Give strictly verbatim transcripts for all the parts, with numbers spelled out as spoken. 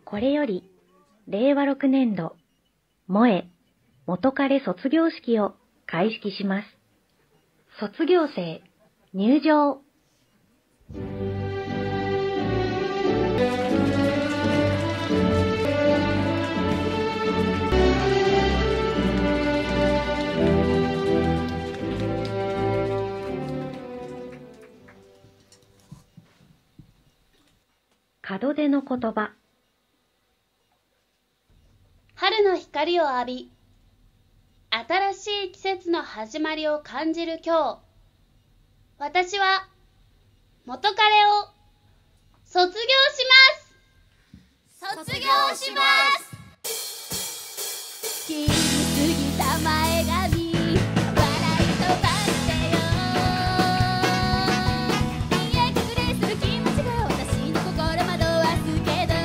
これより、れいわろくねんど、萌え元彼卒業式を開式します。卒業生、入場。門出の言葉。 春の光を浴び、新しい季節の始まりを感じる今日、私は元彼を卒業します。卒業します。 切りすぎた前髪、笑い飛ばしてよ。見え隠れする気持ちが私の心惑わすけど、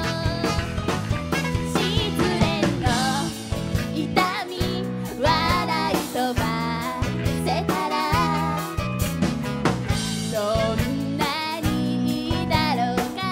失恋の痛み笑い飛ばせたらどんなにいいだろうか。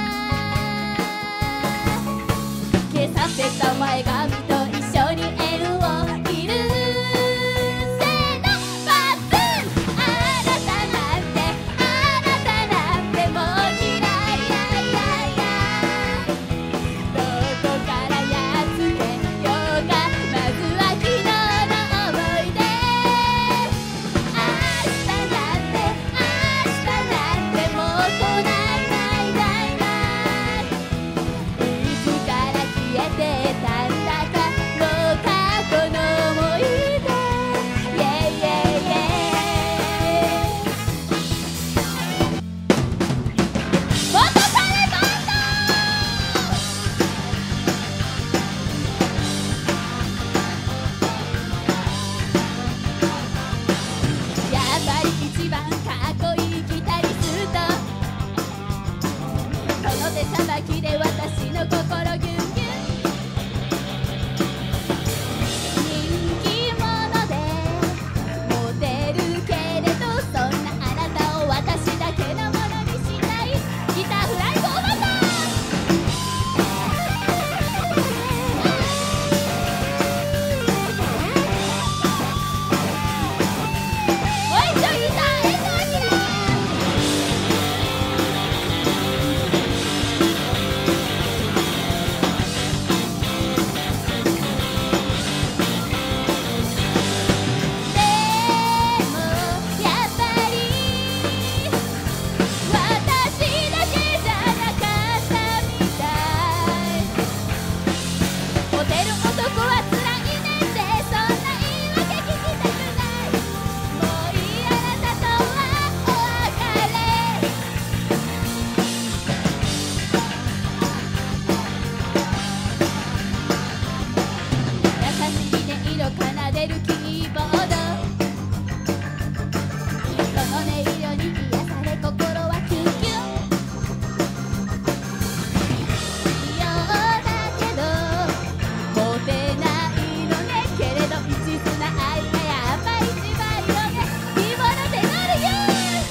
今朝捨てた前髪と一緒に縁を切る。せーのバツン。あなたなんてあなたなんてもう嫌いやいやいや。どこからやっつけようか。まずは昨日の思い出。明日なんて明日なんてもう来ないないないない。いつから消えてたんだかもう過去の思い出。イェイイェイイェイ。元彼バンド。やっぱり一番かっこいいギタリスト。その手さばきで私の心ギュンギュン。人気者でモテるけれど、そんなあなたを私だけのものにしない。ギターフライゴーバンド。もう一度ギター演奏しろ。でもやっぱり私だけじゃなかったみたい。モテる男はつらいねって、そんな言い訳聞きたくない。もういいあなたとはお別れ。優しい音色奏でるキーボード。その音色に癒され心はキュンキュン。異様だけどモテないのね。けれど一途な愛がやっぱ一番よね。希望の手乗るよ。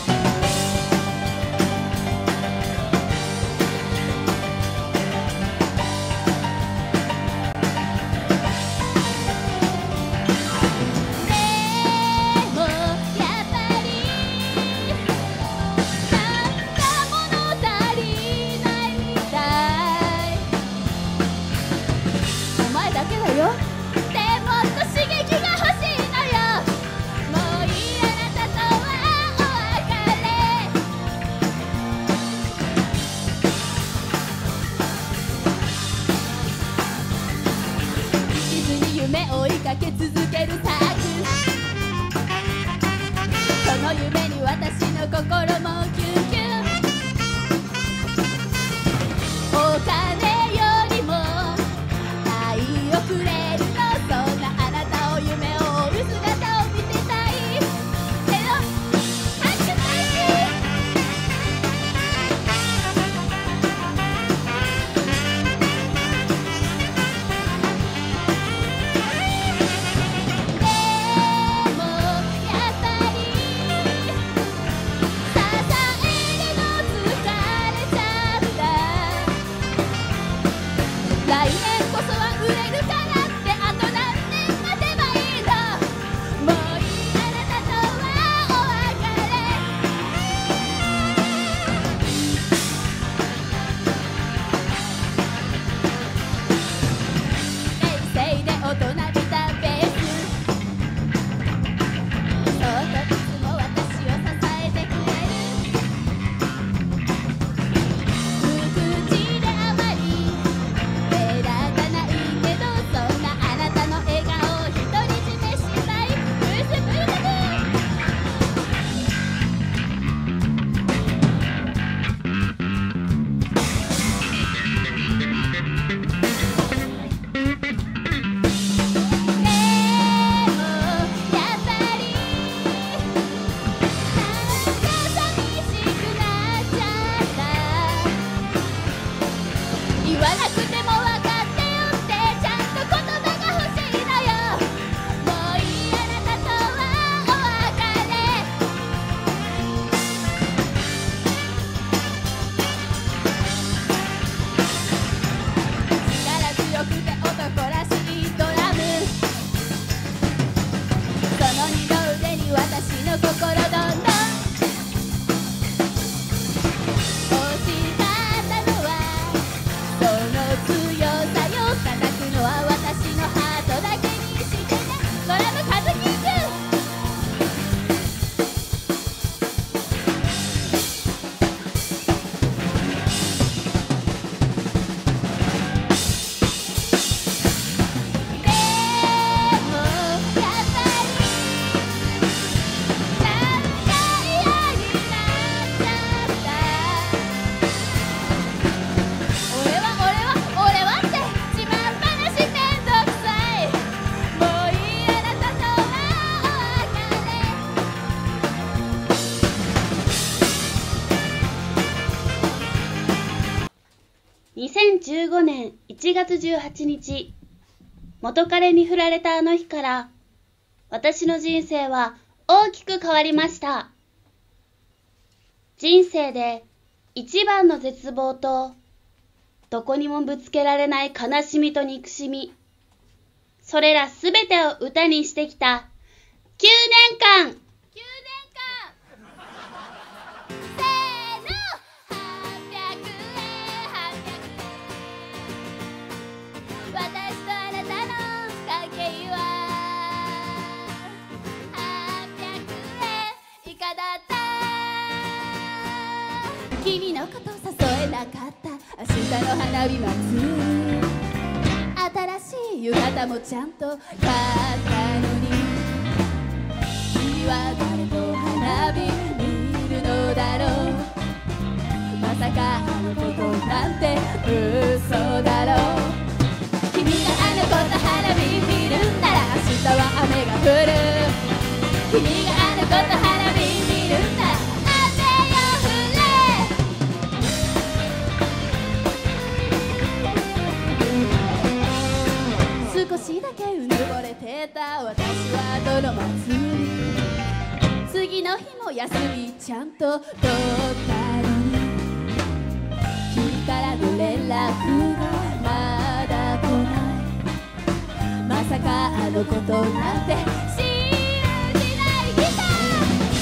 でもやっぱりなんか物足りないみたい。お前だけだよ。でもっと刺激が欲しいのよ。もういいあなたとはお別れ。一途に夢追いかけ続けるサーク。その夢に私の心もキュンキュン。お金よりも愛をくれるの。そんなあなたを夢を追う姿を見てたい。けど拍手拍手。でもやっぱり最言わなくても分かってよってちゃんと言葉が欲しいのよ。もういいあなたとはお別れ。力強くて男らしいドラム、その二の腕に私の心どんどんにせんじゅうごねんいちがつじゅうはちにち、元彼に振られたあの日から、私の人生は大きく変わりました。人生で一番の絶望と、どこにもぶつけられない悲しみと憎しみ、それらすべてを歌にしてきたきゅうねんかん。 きゅうねんかんせーのはっぴゃくえんはっぴゃくえん、私とあなたの関係ははっぴゃくえん以下だった。君のこと誘えなかった明日の花火祭り、新しい浴衣もちゃんと買ったのに、君は誰と花火見るのだろう。まさかあのことなんて嘘だろう。君があの子と花火見るなら明日は雨が降る。君があの子と花火見るなら雨よ降れ。少しだけうぬぼれてた私はどの祭り、次の日も休みちゃんと取ったのに、君からの連絡がまだ来ない。まさかあのことなんて信じないギター。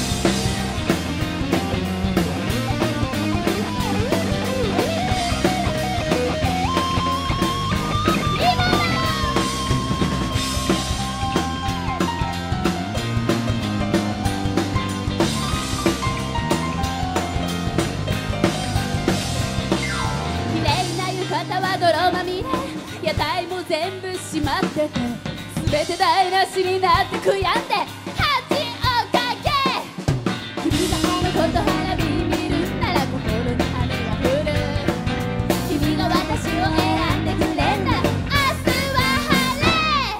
泥まみれ、屋台も全部閉まってて、全て台無しになって悔やんで恥をかけ。君があの子と花火見るなら心に雨が降る。君が私を選んでくれんなら明日は晴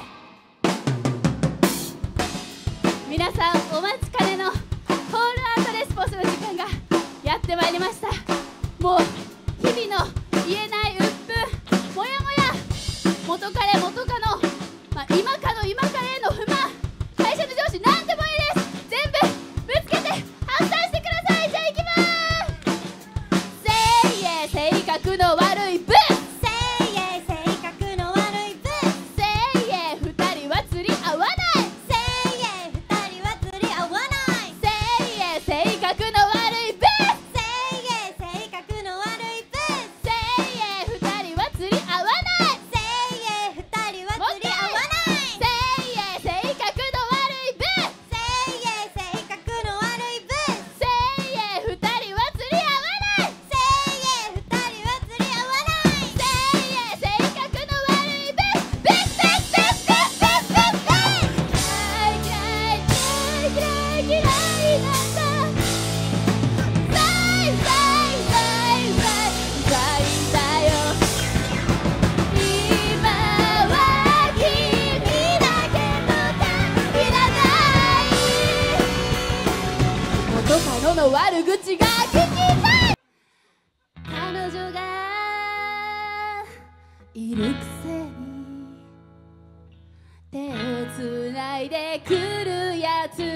れ。皆さんお待ちかねのコールアウトレスポンスの時間がやってまいりました。もう日々の言えないもやもや、元彼元カノ、まあ、今かの今彼への不満、会社の上司いるくせに手をつないでくるやつ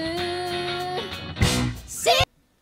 し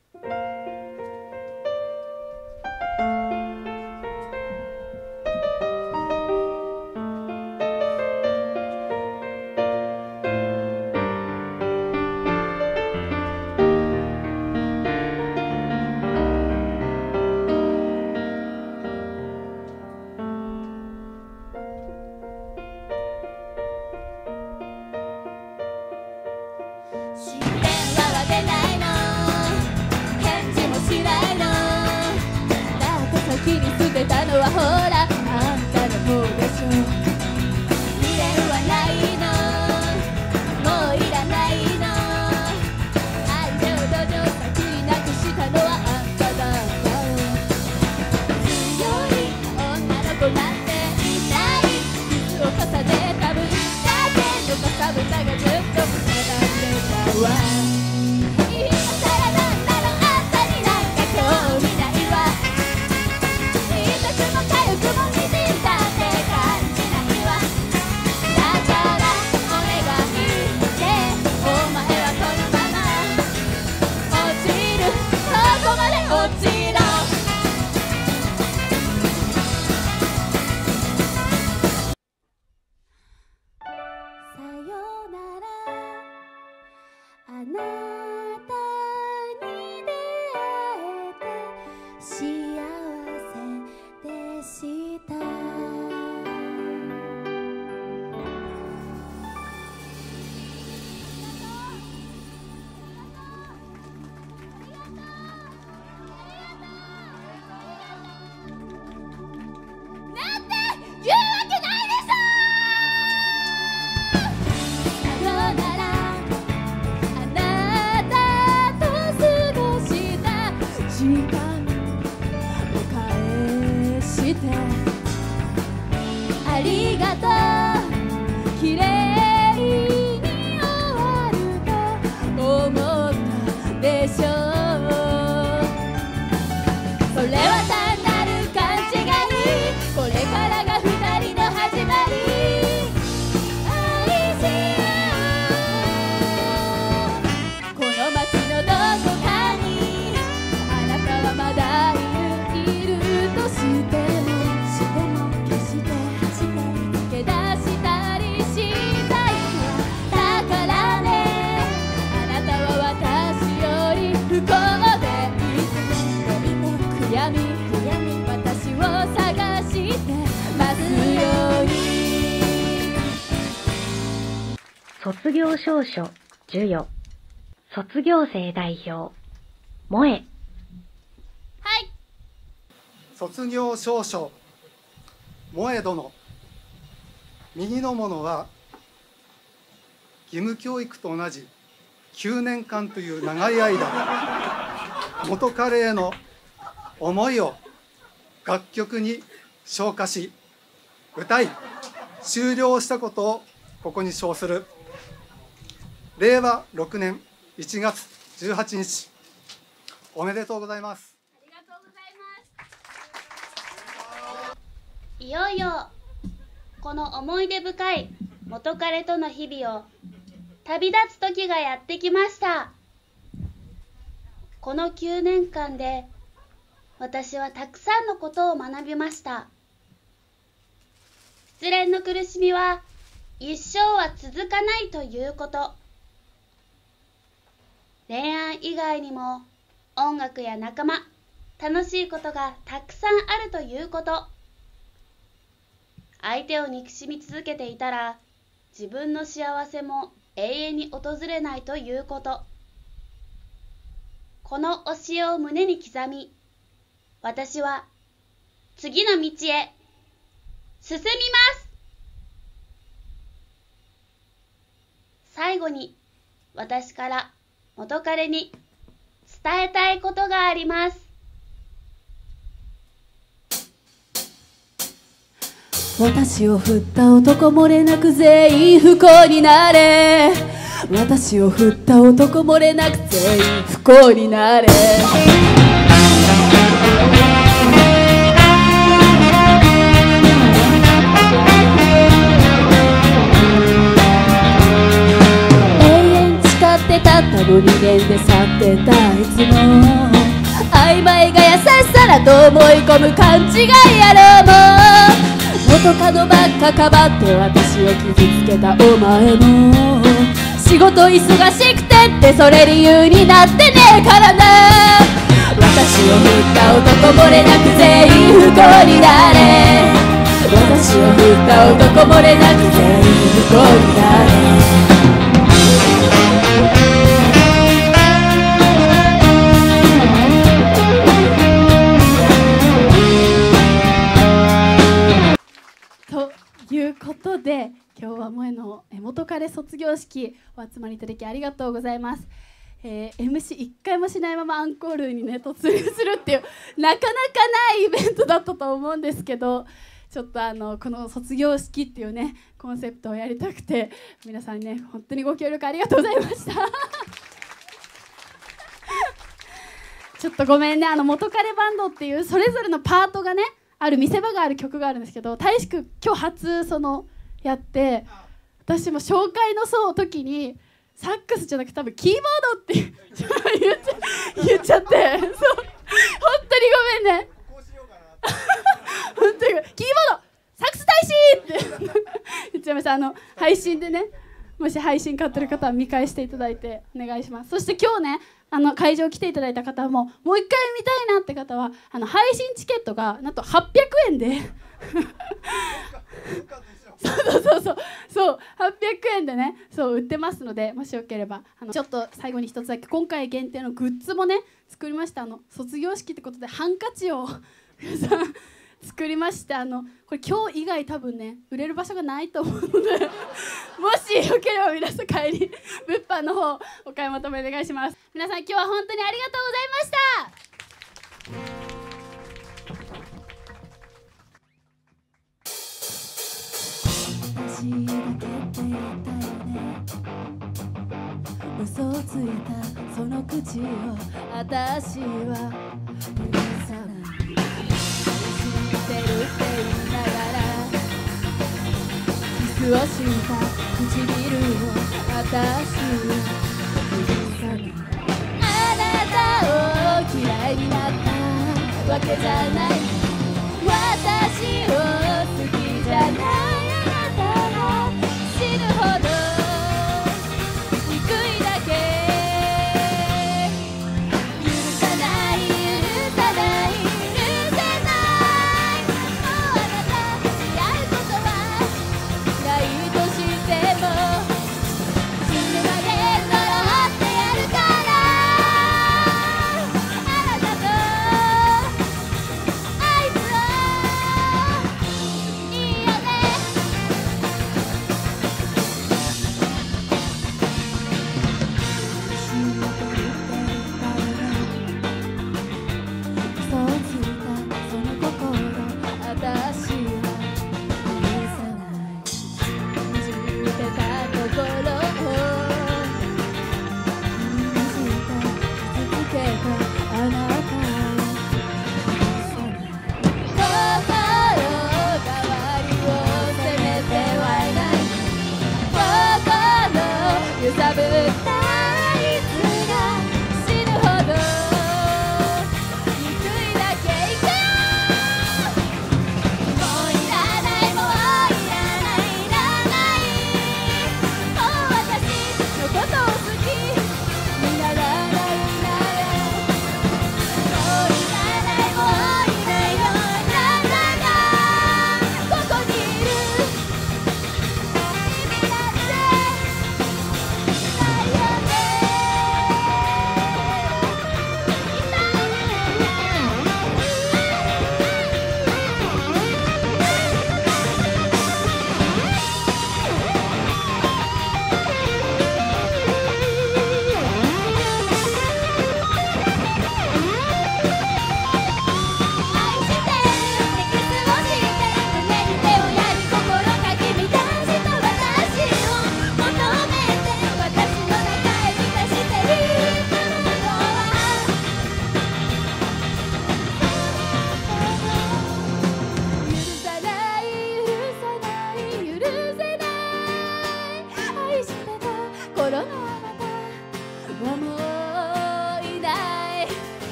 たのはほらあんたの方でしょ。未練はないのもういらないの愛情と情先になくしたのはあんただったよ。強い女の子なんていない傷を重ねた分だけのかさぶたがずっと並んでたわ。今更なんだろあんたになんか興味ないわ。ありがとう綺麗に終わると思ったでしょう。それは単なる勘違いこれからが二人の始まり。愛しようこの街のどこかにあなたはまだいるいるとしても私を探してますように。 卒業証書授与卒業生代表萌え。 はい。 卒業証書萌え殿。右の者は義務教育と同じきゅうねんかんという長い間元彼への思いを楽曲に昇華し歌い終了したことをここに称する。れいわろくねんいちがつじゅうはちにちおめでとうございます。 ありがとうございます。いよいよこの思い出深い元彼との日々を旅立つ時がやってきました。このきゅうねんかんで私はたくさんのことを学びました。失恋の苦しみは一生は続かないということ。恋愛以外にも音楽や仲間、楽しいことがたくさんあるということ。相手を憎しみ続けていたら自分の幸せも永遠に訪れないということ。この教えを胸に刻み、私は次の道へ進みます。最後に私から元彼に伝えたいことがあります。 私を振った男漏れなく全員不幸になれ。私を振った男漏れなく全員不幸になれ。 て去ってたいつも曖昧が優しさだと思い込む勘違いやろうも元カノばっかかばって私を傷つけたお前も仕事忙しくてってそれ理由になってねえからな私を振った男漏れなく全員不幸になれ私を振った男漏れなく全員不幸になれということで今日は萌えの元彼卒業式お集まりいただきありがとうございます、えー、エムシーいっかいもしないままアンコールにね突入するっていうなかなかないイベントだったと思うんですけどちょっとあのこの卒業式っていうねコンセプトをやりたくて皆さんね本当にご協力ありがとうございましたちょっとごめんねあの元彼バンドっていうそれぞれのパートがねある見せ場がある曲があるんですけど大志くん今日初そのやって私も紹介のその時にサックスじゃなくて多分キーボードって言っちゃ言っちゃってそう本当にごめんね本当にキーボードサックス大使って言っちゃいましたあの配信でねもし配信買ってる方は見返していただいてお願いしますそして今日ねあの会場来ていただいた方ももう一回見たいなって方はあの配信チケットがなんとはっぴゃくえんでそうそうそうそうそうはっぴゃくえんでねそう売ってますのでもしよければあのちょっと最後に一つだけ今回限定のグッズもね作りましたあの卒業式ってことでハンカチを皆さん作りましてあのこれ今日以外多分ね売れる場所がないと思うのでもしよければ皆さん帰り物販の方お買い求めお願いします皆さん今日は本当にありがとうございました私だけって言ったよね嘘をついたその口を私は許さない信じてるって言いながらキスをした唇を私は許さないあなたを嫌いになったわけじゃない私を